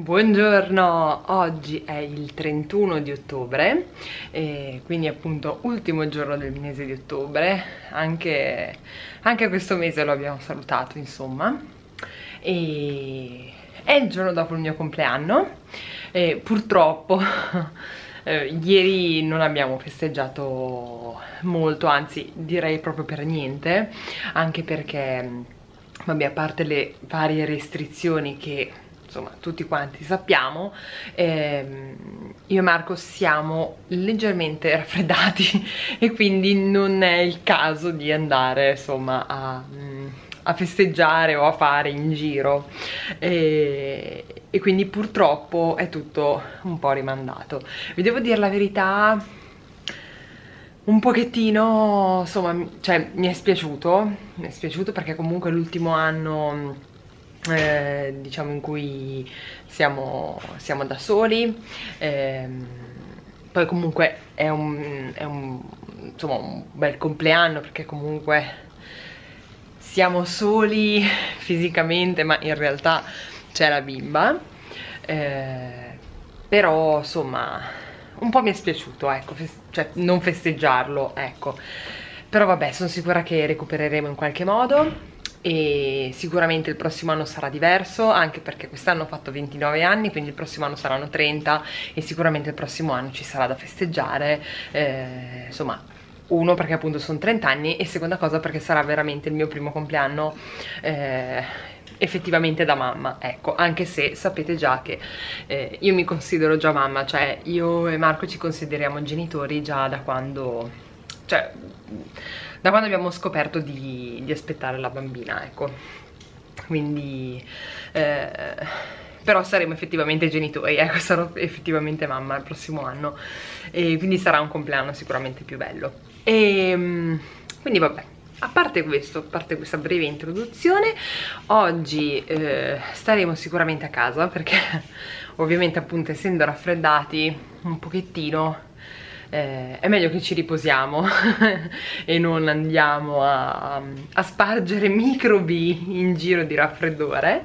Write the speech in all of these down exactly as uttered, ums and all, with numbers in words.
Buongiorno, oggi è il trentuno di ottobre, e quindi appunto ultimo giorno del mese di ottobre, anche, anche questo mese lo abbiamo salutato insomma, e è il giorno dopo il mio compleanno, e purtroppo eh, ieri non abbiamo festeggiato molto, anzi direi proprio per niente, anche perché, vabbè, a parte le varie restrizioni che insomma tutti quanti sappiamo, ehm, io e Marco siamo leggermente raffreddati e quindi non è il caso di andare insomma a, a festeggiare o a fare in giro, e, e quindi purtroppo è tutto un po' rimandato. Vi devo dire la verità, un pochettino insomma, cioè mi è spiaciuto, mi è spiaciuto perché comunque l'ultimo anno Eh, diciamo in cui siamo, siamo da soli, ehm, poi comunque è un, è un, insomma, un bel compleanno perché comunque siamo soli fisicamente, ma in realtà c'è la bimba, eh, però insomma un po' mi è spiaciuto, ecco, cioè non festeggiarlo, ecco, però vabbè, sono sicura che recupereremo in qualche modo. E sicuramente il prossimo anno sarà diverso, anche perché quest'anno ho fatto ventinove anni, quindi il prossimo anno saranno trenta e sicuramente il prossimo anno ci sarà da festeggiare, eh, insomma, uno perché appunto sono trenta anni e seconda cosa perché sarà veramente il mio primo compleanno eh, effettivamente da mamma, ecco, anche se sapete già che eh, io mi considero già mamma, cioè io e Marco ci consideriamo genitori già da quando, cioè da quando abbiamo scoperto di, di aspettare la bambina, ecco, quindi eh, però saremo effettivamente genitori, ecco, sarò effettivamente mamma il prossimo anno e quindi sarà un compleanno sicuramente più bello. E quindi vabbè, a parte questo, a parte questa breve introduzione, oggi eh, staremo sicuramente a casa perché ovviamente appunto essendo raffreddati un pochettino Eh, è meglio che ci riposiamo e non andiamo a, a spargere microbi in giro di raffreddore,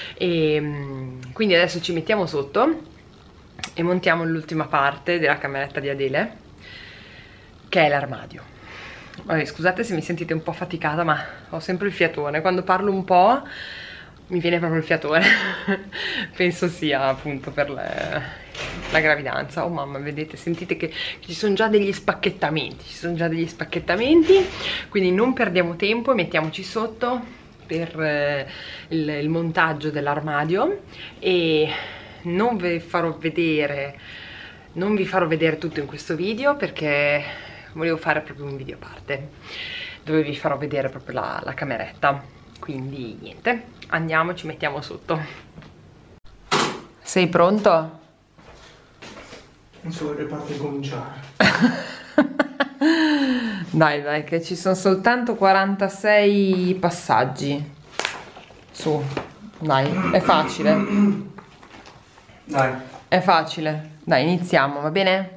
e quindi adesso ci mettiamo sotto e montiamo l'ultima parte della cameretta di Adele, che è l'armadio. Vabbè, scusate se mi sentite un po' faticata, ma ho sempre il fiatone, quando parlo un po' mi viene proprio il fiatone penso sia appunto per le, la gravidanza. Oh mamma, vedete, sentite che ci sono già degli spacchettamenti, ci sono già degli spacchettamenti, quindi non perdiamo tempo e mettiamoci sotto per eh, il, il montaggio dell'armadio. E non vi farò vedere non vi farò vedere tutto in questo video perché volevo fare proprio un video a parte dove vi farò vedere proprio la, la cameretta, quindi niente, andiamo, ci mettiamo sotto. Sei pronto? Non so che parte cominciare. Dai dai, che ci sono soltanto quarantasei passaggi. Su, dai, è facile. Dai. È facile. Dai, iniziamo, va bene?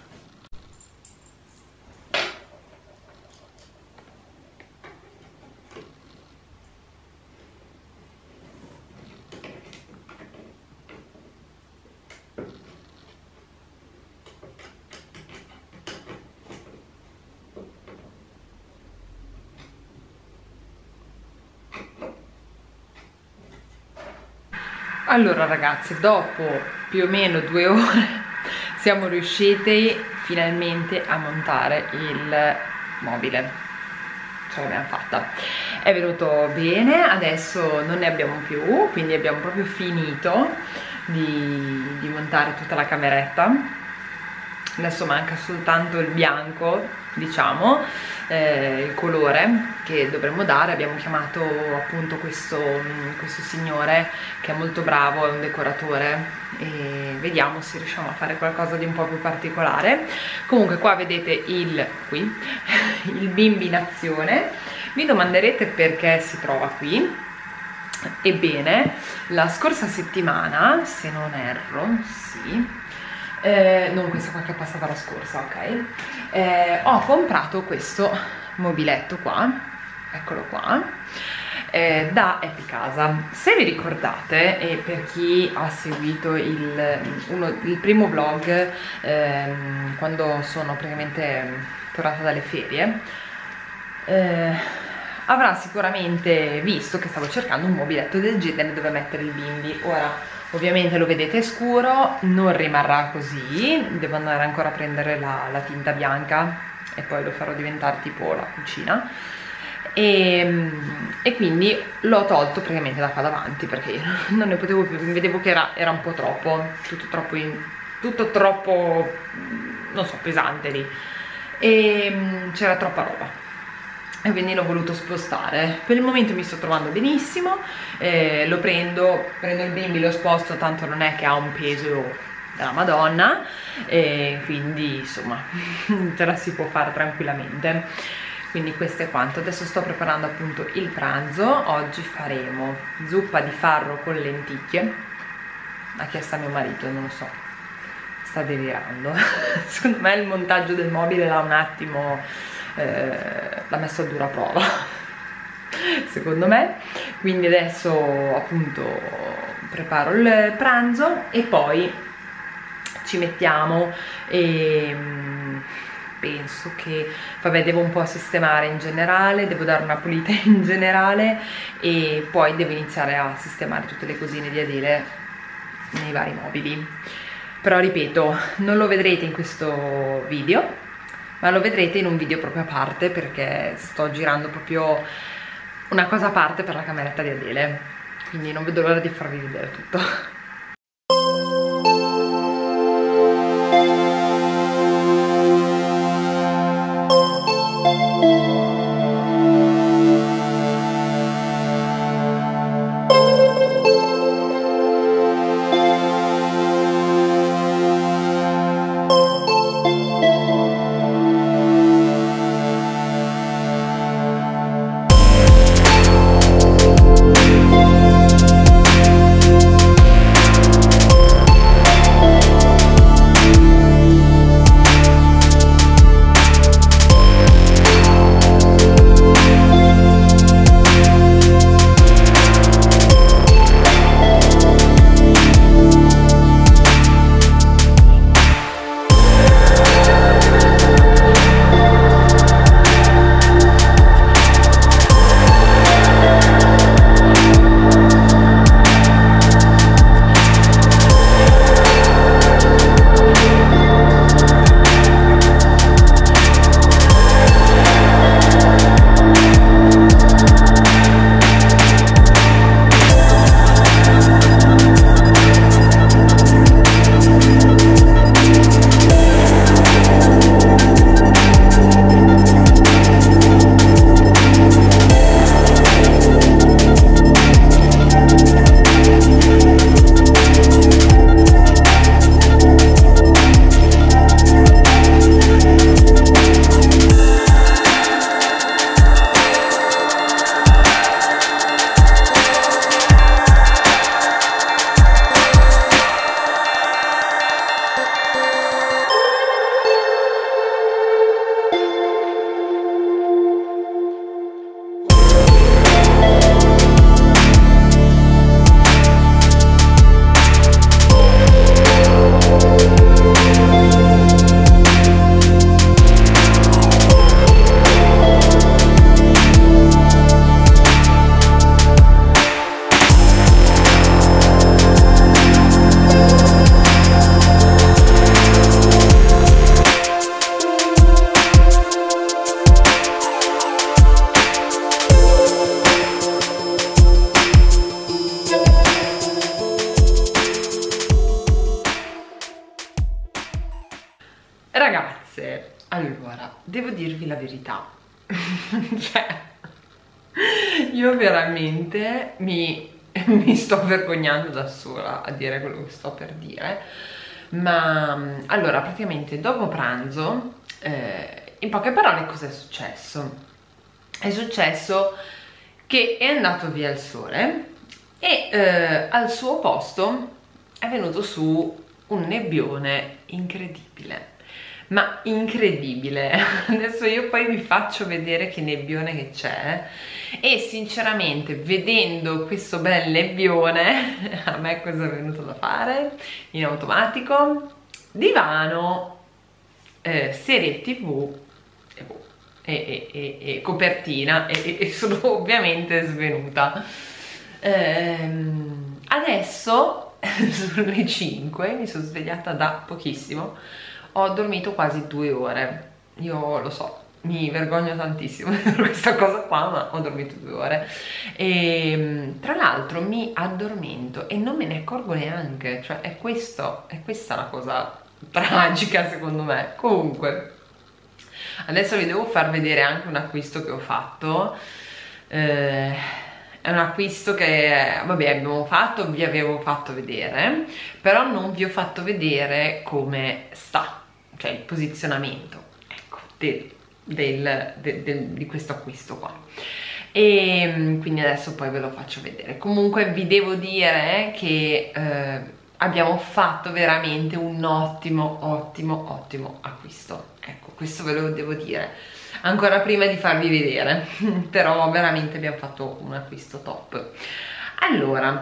Allora ragazzi, dopo più o meno due ore siamo riusciti finalmente a montare il mobile, ce l'abbiamo fatta, è venuto bene, adesso non ne abbiamo più, quindi abbiamo proprio finito di, di montare tutta la cameretta. Adesso manca soltanto il bianco, diciamo, eh, il colore che dovremmo dare. Abbiamo chiamato appunto questo, questo signore che è molto bravo, è un decoratore, e vediamo se riusciamo a fare qualcosa di un po' più particolare. Comunque qua vedete il, qui, il bimbi in azione. Vi domanderete perché si trova qui. Ebbene, la scorsa settimana, se non erro, sì, Eh, non questa qua che è passata la scorsa, ok, eh, ho comprato questo mobiletto qua, eccolo qua, eh, da Epicasa. Se vi ricordate, e per chi ha seguito il, uno, il primo vlog ehm, quando sono praticamente tornata dalle ferie, eh, avrà sicuramente visto che stavo cercando un mobiletto del genere dove mettere il bimbi. Ora ovviamente lo vedete scuro, non rimarrà così, devo andare ancora a prendere la, la tinta bianca e poi lo farò diventare tipo la cucina, e, e quindi l'ho tolto praticamente da qua davanti perché non ne potevo più, mi vedevo che era, era un po' troppo, tutto troppo, in, tutto troppo, non so, pesante lì, e c'era troppa roba. E quindi l'ho voluto spostare. Per il momento mi sto trovando benissimo, eh, lo prendo, prendo il bimbi, lo sposto, tanto non è che ha un peso della Madonna, e quindi insomma ce la si può fare tranquillamente. Quindi questo è quanto. Adesso sto preparando appunto il pranzo. Oggi faremo zuppa di farro con lenticchie. Ha chiesto a mio marito, non lo so, sta delirando. Secondo me il montaggio del mobile l'ha un attimo Eh, l'ha messo a dura prova secondo me. Quindi adesso appunto preparo il pranzo e poi ci mettiamo, e penso che, vabbè, devo un po' sistemare in generale, devo dare una pulita in generale e poi devo iniziare a sistemare tutte le cosine di Adele nei vari mobili. Però ripeto, non lo vedrete in questo video, ma lo vedrete in un video proprio a parte, perché sto girando proprio una cosa a parte per la cameretta di Adele, quindi non vedo l'ora di farvi vedere tutto. Ragazze, allora, devo dirvi la verità. Cioè, io veramente mi, mi sto vergognando da sola a dire quello che sto per dire. Ma allora, praticamente dopo pranzo, eh, in poche parole, cosa è successo? È successo che è andato via il sole e eh, al suo posto è venuto su un nebbione incredibile. ma incredibile. Adesso io poi vi faccio vedere che nebbione che c'è e sinceramente vedendo questo bel nebbione a me cosa è venuto da fare in automatico? Divano, eh, serie tv e, e, e, e copertina e, e sono ovviamente svenuta. ehm, adesso sulle cinque, mi sono svegliata da pochissimo, ho dormito quasi due ore. Io lo so, mi vergogno tantissimo per questa cosa qua, ma ho dormito due ore e tra l'altro mi addormento e non me ne accorgo neanche, cioè è questo, è questa la cosa tragica secondo me. Comunque adesso vi devo far vedere anche un acquisto che ho fatto. eh, È un acquisto che, vabbè, abbiamo fatto, vi avevo fatto vedere, però non vi ho fatto vedere come sta, cioè il posizionamento, ecco, del, del, del, del, di questo acquisto qua. E quindi adesso poi ve lo faccio vedere. Comunque vi devo dire che eh, abbiamo fatto veramente un ottimo, ottimo, ottimo acquisto. Ecco, questo ve lo devo dire ancora prima di farvi vedere, però veramente abbiamo fatto un acquisto top. Allora,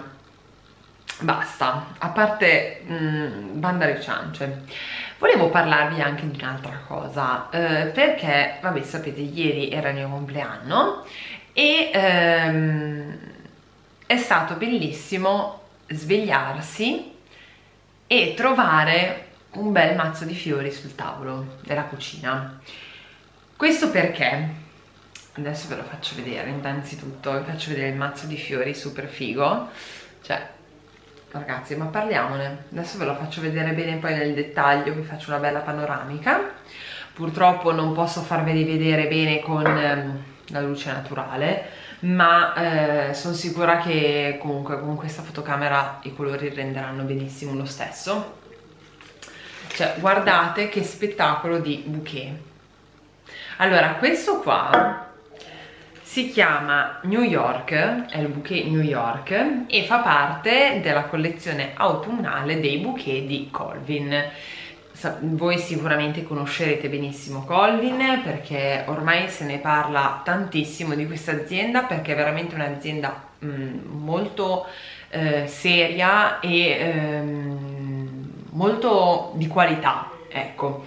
basta, a parte mh, banda alle ciance, volevo parlarvi anche di un'altra cosa, eh, perché, vabbè, sapete, ieri era il mio compleanno e ehm, è stato bellissimo svegliarsi e trovare un bel mazzo di fiori sul tavolo della cucina. Questo perché, adesso ve lo faccio vedere, innanzitutto vi faccio vedere il mazzo di fiori super figo, cioè ragazzi, ma parliamone, adesso ve lo faccio vedere bene poi nel dettaglio, vi faccio una bella panoramica. Purtroppo non posso farveli vedere bene con ehm, la luce naturale, ma eh, sono sicura che comunque con questa fotocamera i colori renderanno benissimo lo stesso. Cioè guardate che spettacolo di bouquet. Allora, questo qua si chiama New York, è il bouquet New York e fa parte della collezione autunnale dei bouquet di Colvin. Voi sicuramente conoscerete benissimo Colvin perché ormai se ne parla tantissimo di questa azienda, perché è veramente un'azienda molto eh, seria e ehm, molto di qualità, ecco.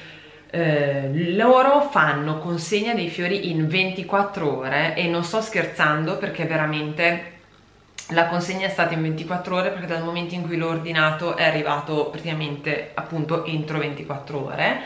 Eh, loro fanno consegna dei fiori in ventiquattro ore e non sto scherzando, perché veramente la consegna è stata in ventiquattro ore, perché dal momento in cui l'ho ordinato è arrivato praticamente appunto entro ventiquattro ore.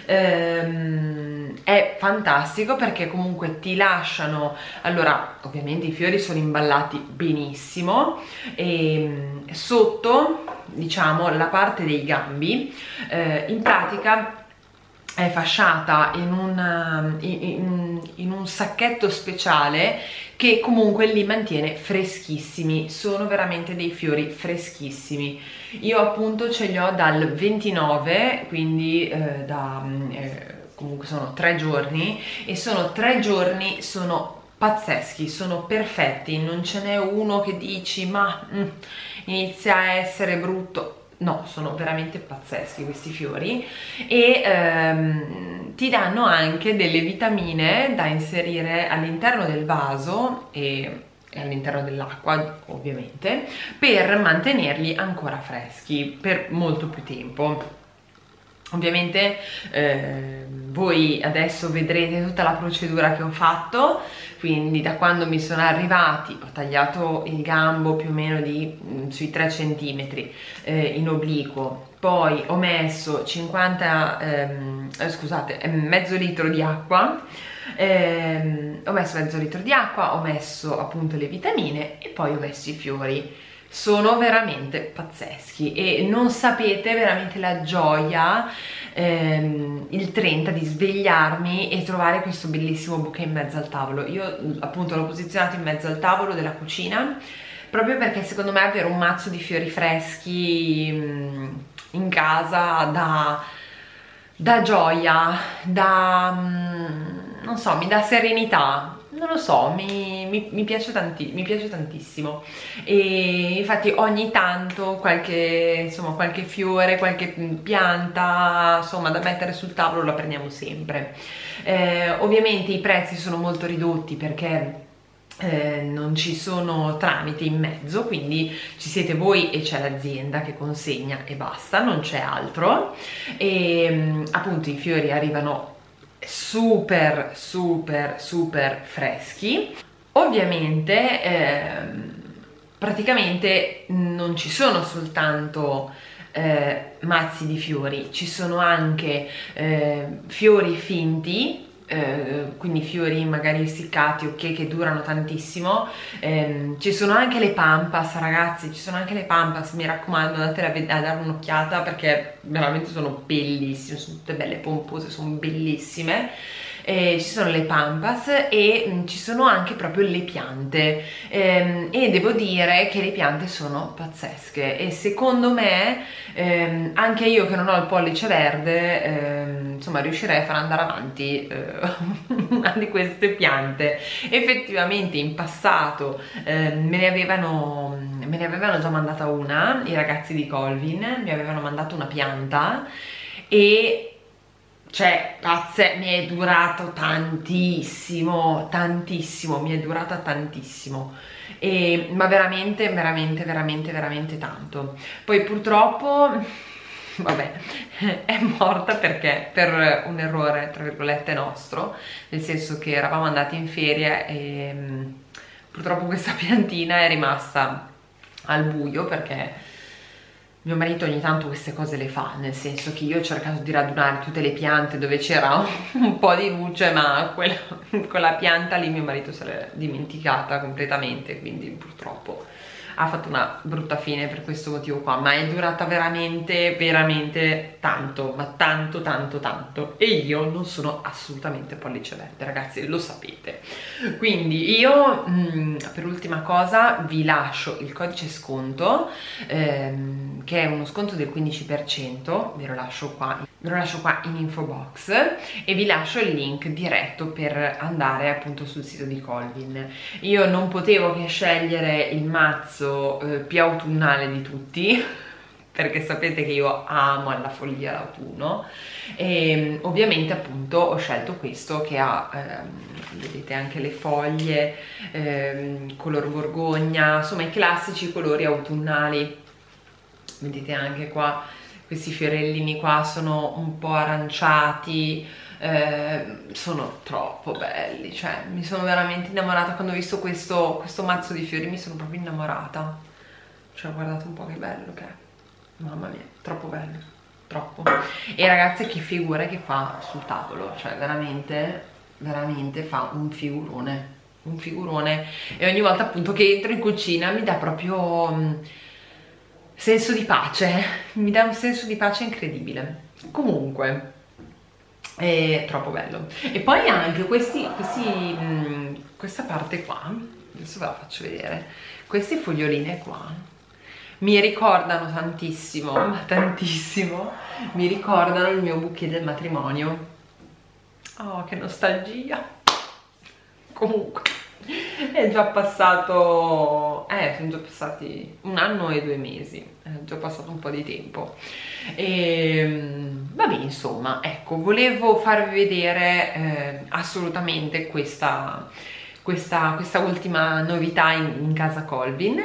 Ehm, è fantastico perché comunque ti lasciano, allora ovviamente i fiori sono imballati benissimo e sotto, diciamo, la parte dei gambi eh, in pratica è fasciata in un, in, in un sacchetto speciale che comunque li mantiene freschissimi. Sono veramente dei fiori freschissimi. Io appunto ce li ho dal ventinove, quindi eh, da, eh, comunque sono tre giorni, e sono tre giorni, sono pazzeschi, sono perfetti, non ce n'è uno che dici ma mm, inizia a essere brutto. No, sono veramente pazzeschi questi fiori e ehm, ti danno anche delle vitamine da inserire all'interno del vaso e, e all'interno dell'acqua ovviamente, per mantenerli ancora freschi per molto più tempo. Ovviamente eh, voi adesso vedrete tutta la procedura che ho fatto, quindi da quando mi sono arrivati ho tagliato il gambo più o meno di mh, sui tre centimetri eh, in obliquo, poi ho messo cinquanta ehm, eh, scusate mezzo litro di acqua, ehm, ho messo mezzo litro di acqua, ho messo appunto le vitamine e poi ho messo i fiori. Sono veramente pazzeschi e non sapete veramente la gioia ehm, il trenta di svegliarmi e trovare questo bellissimo bouquet in mezzo al tavolo. Io appunto l'ho posizionato in mezzo al tavolo della cucina proprio perché secondo me avere un mazzo di fiori freschi mh, in casa dà, dà gioia, dà, mh, non so, mi dà serenità. non lo so, mi, mi, mi, piace tanti, mi piace tantissimo. E infatti ogni tanto qualche, insomma, qualche fiore, qualche pianta, insomma, da mettere sul tavolo la prendiamo sempre. Eh, ovviamente i prezzi sono molto ridotti perché Eh, non ci sono tramite in mezzo, quindi ci siete voi e c'è l'azienda che consegna e basta, non c'è altro. E appunto i fiori arrivano super super super freschi. Ovviamente ehm, praticamente non ci sono soltanto eh, mazzi di fiori, ci sono anche eh, fiori finti, eh, quindi fiori magari essiccati, ok, che durano tantissimo. Eh, ci sono anche le pampas, ragazzi, ci sono anche le pampas, mi raccomando, andate a, a dare un'occhiata perché veramente sono bellissime, sono tutte belle pompose, sono bellissime. Eh, ci sono le pampas e mh, ci sono anche proprio le piante, ehm, e devo dire che le piante sono pazzesche e secondo me ehm, anche io che non ho il pollice verde ehm, insomma riuscirei a far andare avanti eh, una di queste piante. Effettivamente in passato ehm, me ne avevano me ne avevano già mandata una, i ragazzi di Colvin mi avevano mandato una pianta e cioè, pazze, mi è durato tantissimo, tantissimo, mi è durata tantissimo, e, ma veramente, veramente, veramente, veramente tanto. Poi purtroppo, vabbè, è morta perché per un errore, tra virgolette, nostro, nel senso che eravamo andati in ferie e purtroppo questa piantina è rimasta al buio perché mio marito ogni tanto queste cose le fa, nel senso che io ho cercato di radunare tutte le piante dove c'era un po' di luce, ma quella, quella pianta lì mio marito se l'è dimenticata completamente, quindi purtroppo ha fatto una brutta fine per questo motivo qua, ma è durata veramente, veramente tanto, ma tanto, tanto, tanto, e io non sono assolutamente pollice verde, ragazzi, lo sapete. Quindi io, mh, per ultima cosa, vi lascio il codice sconto, ehm, che è uno sconto del quindici per cento, ve lo lascio qua, ve lo lascio qua in info box, e vi lascio il link diretto per andare appunto sul sito di Colvin. Io non potevo che scegliere il mazzo eh, più autunnale di tutti perché sapete che io amo alla follia l'autunno, e ovviamente appunto ho scelto questo che ha ehm, vedete anche le foglie ehm, color borgogna, insomma i classici colori autunnali. Vedete anche qua questi fiorellini qua sono un po' aranciati, eh, sono troppo belli, cioè mi sono veramente innamorata quando ho visto questo, questo mazzo di fiori, mi sono proprio innamorata, cioè guardate un po' che bello che è, mamma mia, troppo bello, troppo. E ragazze, che figure che fa sul tavolo, cioè veramente, veramente fa un figurone, un figurone, e ogni volta appunto che entro in cucina mi dà proprio mh, senso di pace, mi dà un senso di pace incredibile. Comunque è troppo bello. E poi anche questi, questi mh, questa parte qua, adesso ve la faccio vedere, queste foglioline qua mi ricordano tantissimo, ma tantissimo, mi ricordano il mio bouquet del matrimonio. Oh, che nostalgia. Comunque è già passato, eh, sono già passati un anno e due mesi, è già passato un po' di tempo. E vabbè, insomma, ecco, volevo farvi vedere eh, assolutamente questa, questa, questa ultima novità in, in casa Colvin,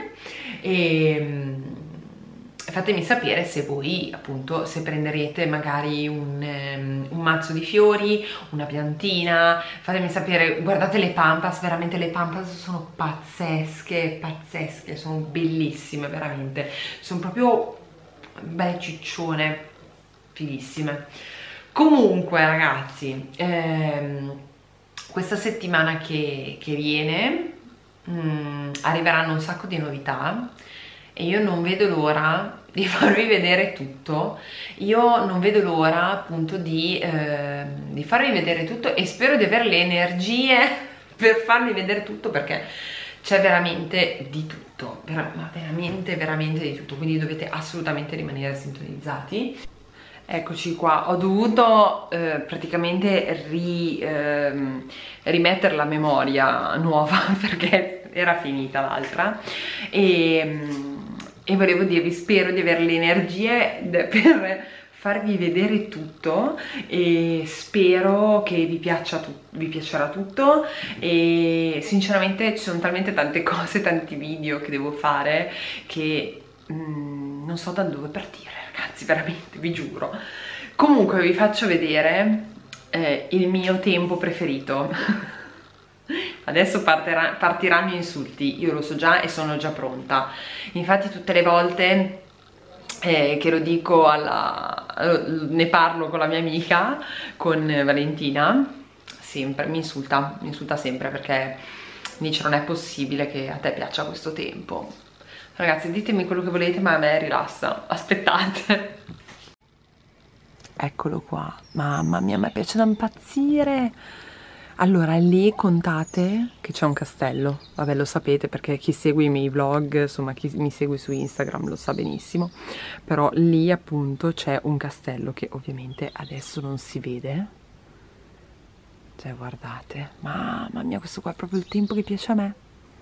e fatemi sapere se voi appunto se prenderete magari un, um, un mazzo di fiori, una piantina, fatemi sapere. Guardate le pampas, veramente le pampas sono pazzesche, pazzesche, sono bellissime, veramente, sono proprio belle ciccione, fighissime. Comunque ragazzi, ehm, questa settimana che, che viene mh, arriveranno un sacco di novità e io non vedo l'ora di farvi vedere tutto. Io non vedo l'ora appunto di, eh, di farvi vedere tutto, e spero di avere le energie per farvi vedere tutto, perché c'è veramente di tutto, ma veramente veramente di tutto, quindi dovete assolutamente rimanere sintonizzati. Eccoci qua, ho dovuto eh, praticamente ri, eh, rimettere la memoria nuova perché era finita l'altra e, e volevo dirvi, spero di avere le energie per farvi vedere tutto e spero che vi piaccia tu, vi piacerà tutto e sinceramente ci sono talmente tante cose, tanti video che devo fare che mm, non so da dove partire. Ragazzi, veramente, vi giuro. Comunque vi faccio vedere eh, il mio tempo preferito. Adesso partirà, partiranno insulti, io lo so già e sono già pronta. Infatti tutte le volte eh, che lo dico alla... ne parlo con la mia amica, con Valentina, sempre, mi insulta, mi insulta sempre perché dice non è possibile che a te piaccia questo tempo. Ragazzi, ditemi quello che volete, ma a me rilassa. Aspettate. Eccolo qua. Mamma mia, a me piace da impazzire. Allora, lì contate che c'è un castello. Vabbè, lo sapete perché chi segue i miei vlog, insomma, chi mi segue su Instagram lo sa benissimo. Però lì appunto c'è un castello che ovviamente adesso non si vede. Cioè, guardate. Mamma mia, questo qua è proprio il tempo che piace a me.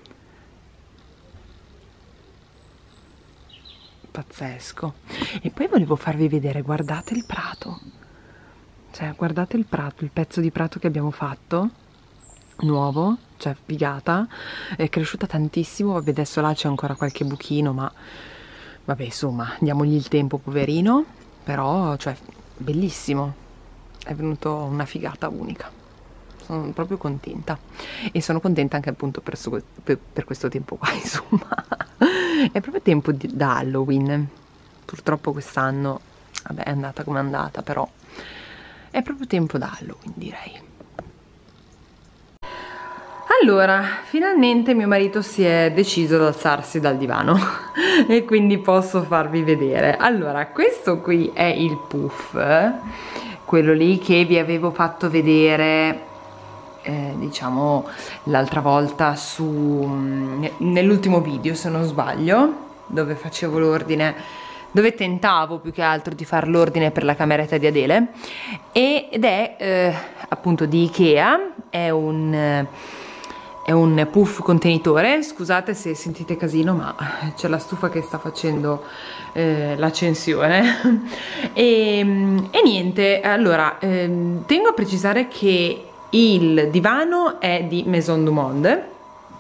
Pazzesco. E poi volevo farvi vedere, guardate il prato, cioè guardate il prato, il pezzo di prato che abbiamo fatto nuovo, cioè figata, è cresciuta tantissimo. Vabbè, adesso là c'è ancora qualche buchino, ma vabbè, insomma, diamogli il tempo, poverino. Però, cioè, bellissimo, è venuto una figata unica. Sono proprio contenta e sono contenta anche appunto per, per, per questo tempo qua, insomma. È proprio tempo di, da Halloween. Purtroppo quest'anno, vabbè, è andata come è andata, però è proprio tempo da Halloween, direi. Allora, finalmente mio marito si è deciso ad alzarsi dal divano e quindi posso farvi vedere. Allora, questo qui è il puff, quello lì che vi avevo fatto vedere Eh, diciamo l'altra volta su nell'ultimo video, se non sbaglio, dove facevo l'ordine, dove tentavo più che altro di fare l'ordine per la cameretta di Adele, ed è eh, appunto di Ikea. È un è un puff contenitore. Scusate se sentite casino, ma c'è la stufa che sta facendo eh, l'accensione e, e niente. Allora, eh, tengo a precisare che il divano è di Maison du Monde,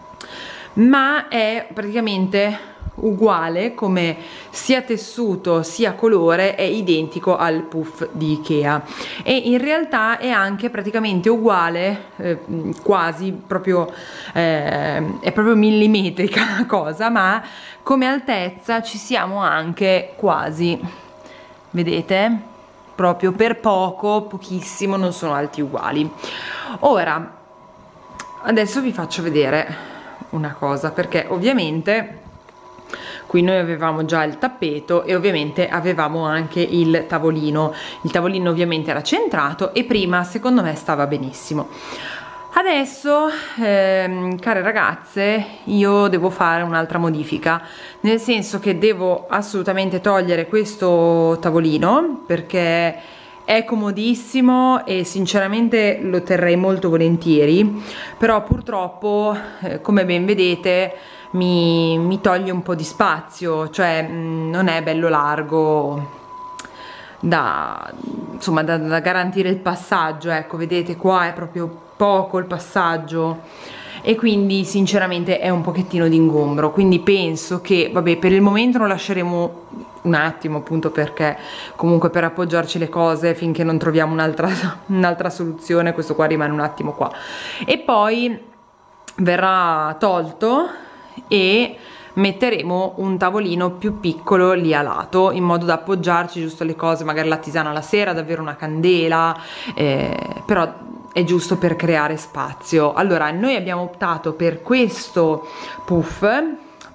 ma è praticamente uguale come sia tessuto sia colore, è identico al puff di Ikea e in realtà è anche praticamente uguale, eh, quasi proprio eh, è proprio millimetrica la cosa, ma come altezza ci siamo anche quasi, vedete? Proprio per poco, pochissimo, non sono alti uguali. Ora, adesso vi faccio vedere una cosa, perché ovviamente qui noi avevamo già il tappeto e ovviamente avevamo anche il tavolino. Il tavolino ovviamente era centrato e prima secondo me stava benissimo. Adesso, ehm, care ragazze, io devo fare un'altra modifica, nel senso che devo assolutamente togliere questo tavolino perché è comodissimo e sinceramente lo terrei molto volentieri, però purtroppo, eh, come ben vedete, mi, mi toglie un po' di spazio, cioè mh, non è bello largo da, insomma, da, da garantire il passaggio. Ecco, vedete qua è proprio poco il passaggio e quindi sinceramente è un pochettino di ingombro, quindi penso che vabbè, per il momento lo lasceremo un attimo, appunto perché comunque per appoggiarci le cose finché non troviamo un'altra un'altra soluzione, questo qua rimane un attimo qua e poi verrà tolto e metteremo un tavolino più piccolo lì a lato in modo da appoggiarci giusto le cose, magari la tisana la sera, davvero una candela, eh, però è giusto per creare spazio. Allora, noi abbiamo optato per questo puff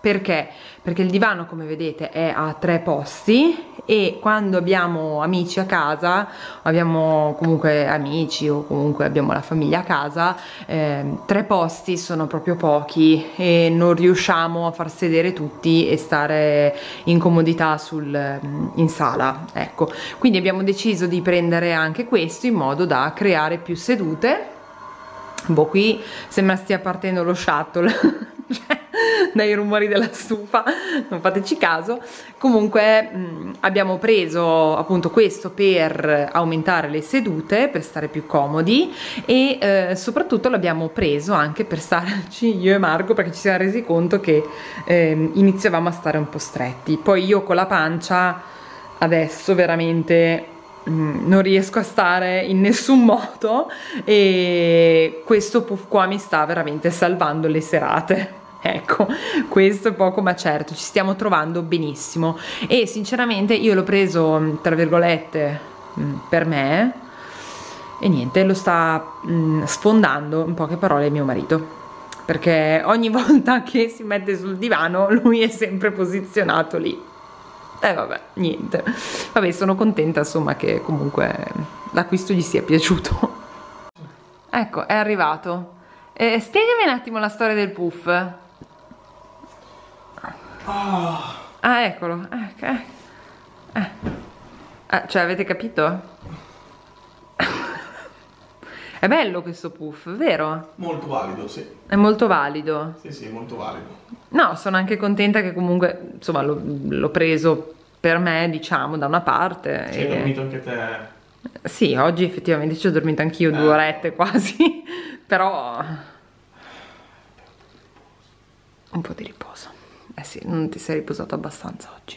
Perché? Perché il divano, come vedete, è a tre posti e quando abbiamo amici a casa, abbiamo comunque amici o comunque abbiamo la famiglia a casa, eh, tre posti sono proprio pochi e non riusciamo a far sedere tutti e stare in comodità sul, in sala, ecco. Quindi abbiamo deciso di prendere anche questo in modo da creare più sedute. Boh, qui sembra stia partendo lo shuttle cioè, dai rumori della stufa, non fateci caso. Comunque mh, abbiamo preso appunto questo per aumentare le sedute, per stare più comodi e eh, soprattutto l'abbiamo preso anche per starci io e Marco, perché ci siamo resi conto che eh, iniziavamo a stare un po' stretti. Poi io con la pancia adesso veramente non riesco a stare in nessun modo e questo puff qua mi sta veramente salvando le serate. Ecco, questo è poco ma certo, ci stiamo trovando benissimo e sinceramente io l'ho preso tra virgolette per me e niente, lo sta sfondando in poche parole mio marito, perché ogni volta che si mette sul divano lui è sempre posizionato lì. E eh, vabbè, niente. Vabbè, sono contenta insomma che comunque l'acquisto gli sia piaciuto. Ecco, è arrivato. Eh, spiegami un attimo la storia del puff. Ah, Ah, eccolo. Eh, eh. Eh. Ah, cioè, avete capito? È bello questo puff, vero? molto valido, sì. È molto valido. Sì, sì, molto valido. No, sono anche contenta che comunque, insomma, l'ho preso per me, diciamo, da una parte. Ci hai e... dormito anche te? Sì, oggi effettivamente ci ho dormito anch'io eh. due orette quasi, però un po' di riposo. Eh sì, non ti sei riposato abbastanza oggi.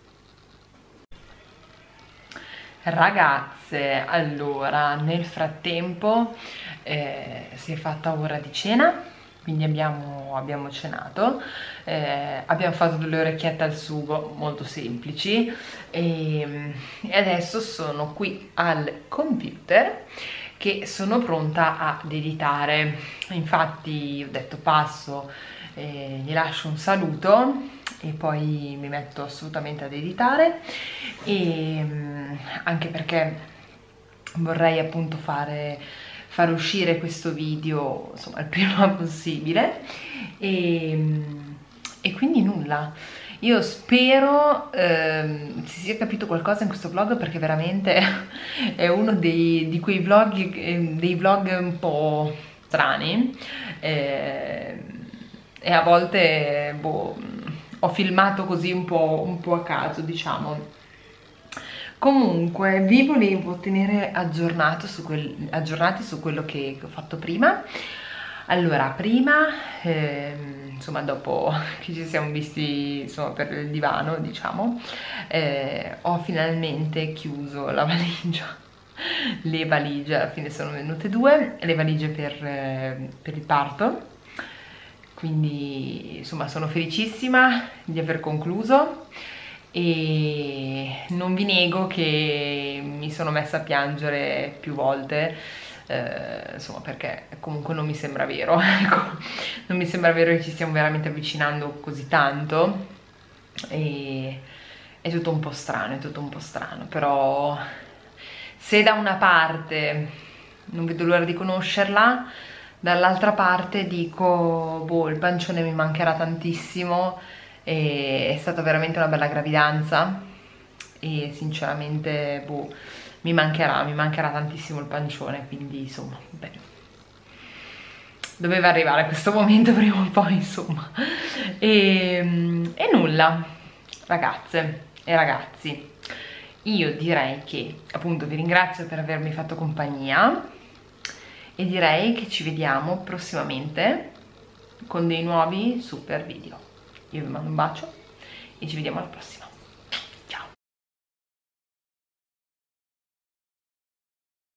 Ragazze, allora, nel frattempo eh, si è fatta ora di cena, quindi abbiamo, abbiamo cenato, eh, abbiamo fatto delle orecchiette al sugo molto semplici e, e adesso sono qui al computer che sono pronta ad editare. Infatti ho detto passo, eh, gli lascio un saluto e poi mi metto assolutamente ad editare e anche perché vorrei appunto fare, fare uscire questo video insomma il prima possibile e, e quindi nulla, io spero ehm, si sia capito qualcosa in questo vlog, perché veramente è uno dei, di quei vlog, dei vlog un po' strani eh, e a volte boh, ho filmato così un po', un po' a caso, diciamo. Comunque vi volevo tenere aggiornato su quel, aggiornati su quello che, che ho fatto prima. Allora, prima, ehm, insomma, dopo che ci siamo visti insomma, per il divano, diciamo, eh, ho finalmente chiuso la valigia. Le valigie, alla fine sono venute due, le valigie per, eh, per il parto. Quindi insomma sono felicissima di aver concluso e non vi nego che mi sono messa a piangere più volte, eh, insomma perché comunque non mi sembra vero, ecco, non mi sembra vero che ci stiamo veramente avvicinando così tanto e è tutto un po' strano, è tutto un po' strano, però se da una parte non vedo l'ora di conoscerla, dall'altra parte dico, boh, il pancione mi mancherà tantissimo e è stata veramente una bella gravidanza e sinceramente, boh, mi mancherà, mi mancherà tantissimo il pancione, quindi insomma, beh, doveva arrivare questo momento prima o poi, insomma. E, e nulla, ragazze e ragazzi, io direi che appunto vi ringrazio per avermi fatto compagnia e direi che ci vediamo prossimamente con dei nuovi super video. Io vi mando un bacio e ci vediamo alla prossima.